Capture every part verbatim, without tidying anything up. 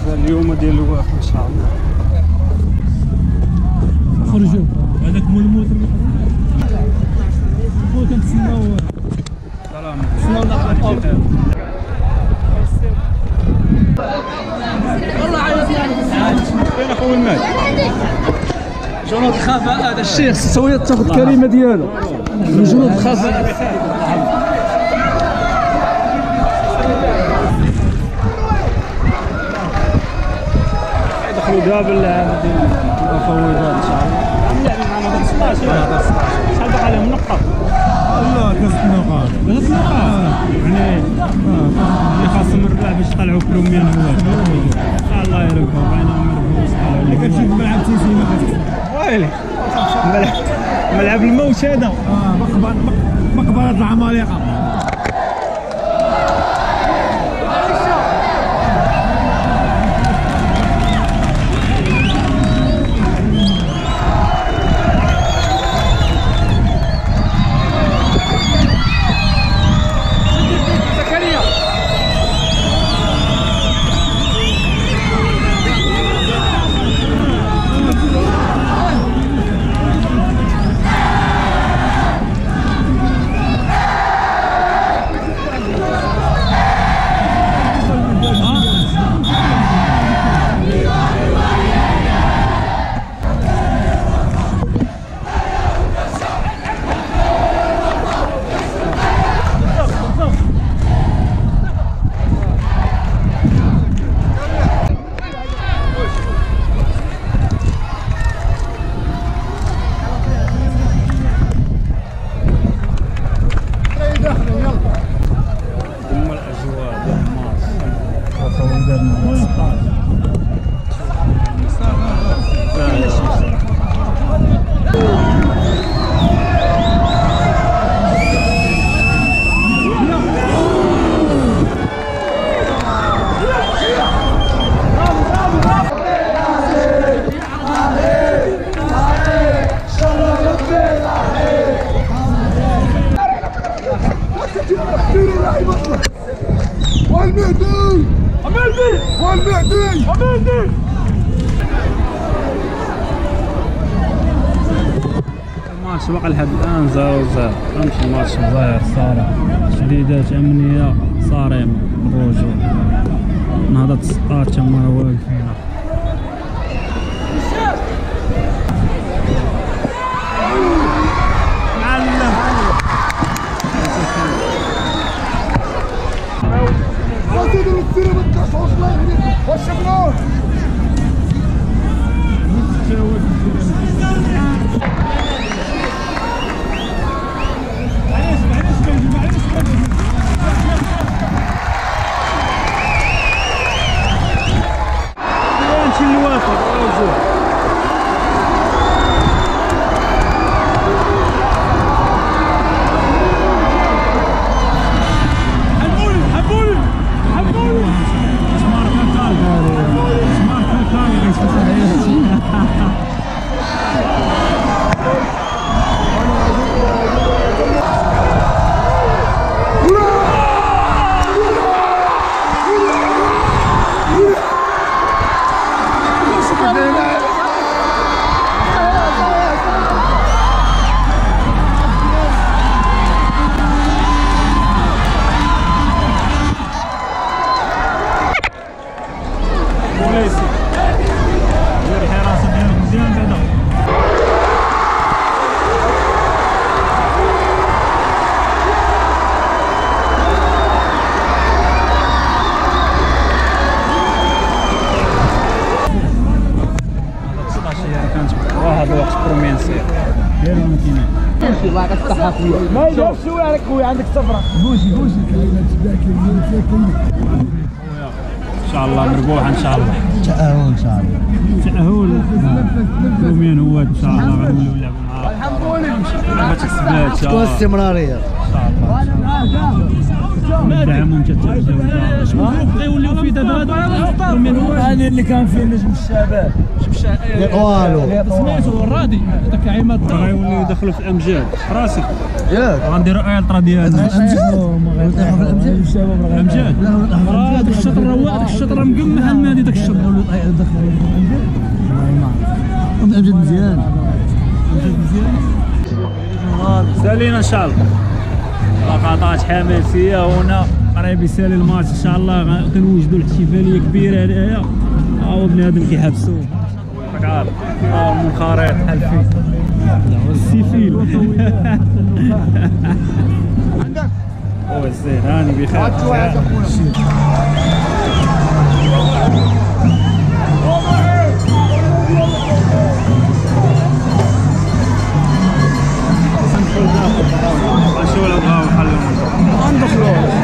اليوم ديال الوقت ان شاء الله. خرجوا هذاك مول الموتر اللي خرج كنتسناو سلام شنو ناخذ والله عايز فين اخويا المال جنود الخفاء. هذا الشيخ سويه تاخذ الكلمه ديالو من جنود الخفاء. يدخلوا دابا اللعابه ديال المفوضات ان شاء الله. اللعبه معنا هذا ستة عشر شحال باقي عليهم نقطه؟ لا ثلاث نقاط ثلاث نقاط يعني اللي خاصهم الربع باش يطلعوا بروميان هو الله يربحوا بغيناهم يربحوا. اللي كتشوف ملعب تيسيما ويلي ملعب ملعب الموت هذا. اه مقبره مقبره العمالقه. والمهدي والمهدي والمهدي والمهدي. الماتش باقي لحد الان زيرو زيرو. فهمتي الماتش صاير صراحه شديدات امنيه صارمه بالرجوع. نهضه السقاط تما واقفين. واحد الوقت بروميان سير ديروا ماكينه بوشي الله يفتحها خويا. ما يجاوبش شويه عليك خويا عندك صفرة. بوشي بوشي كلمه تبدا كلمه فيها كلمه. ان شاء الله مربوح ان شاء الله. تاهل ان شاء الله. تاهل بروميان هو ان شاء الله غنوليو نلعبوا معاه. الحمد لله ما تكسباتش. تكون استمراريه ان شاء الله. دعمهم تتجاوزوا. شنو بغا يوليو في دابا هذا بروميان هو هذا اللي كان فيه نجم الشباب. والو سميتو الرادي هذاك عماد بغا يوليو يدخلوا في الامجاد راسك. ياك غنديروا الترا ديالنا. الامجاد الشباب الامجاد هذاك الشطر راه هذاك الشطر راه مقمح المهدي داك الشطر. امجد مزيان امجد مزيان. سالينا ان شاء الله لقطات حماسيه هنا قريب يسالي الماتش ان شاء الله. كنوجدوا الاحتفاليه كبيره هنايا. ها هو بنادم كيحبسوه راك عارف. ها هو المنخرط بحال فيه السيفيل. عندك هو الزين هاني بخير. شو لو بغاو نخليهم ندخلوا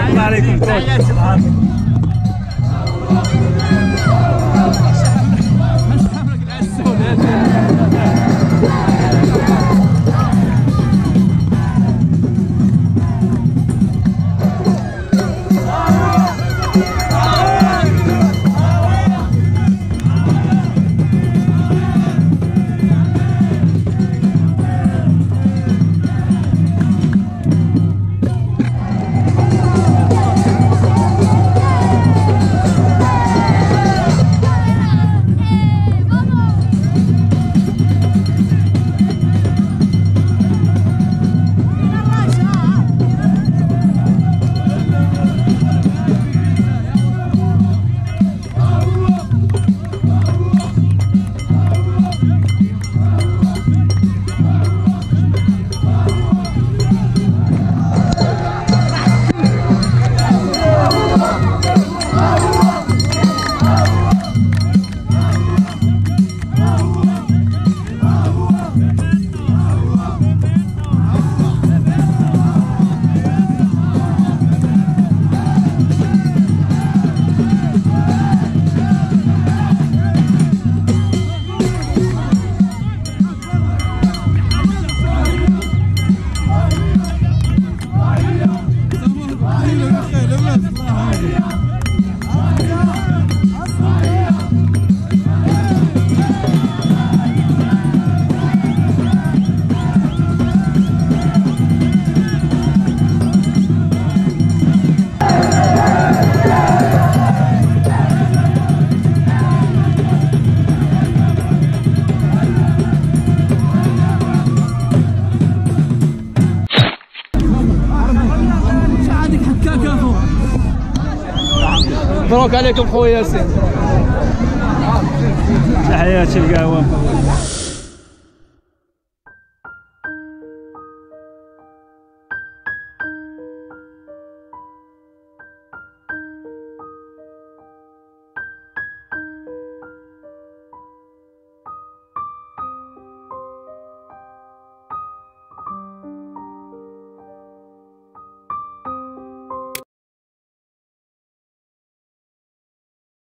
الله عليكم الكل. مبروك عليكم خويا ياسين. تحياتي القهوه.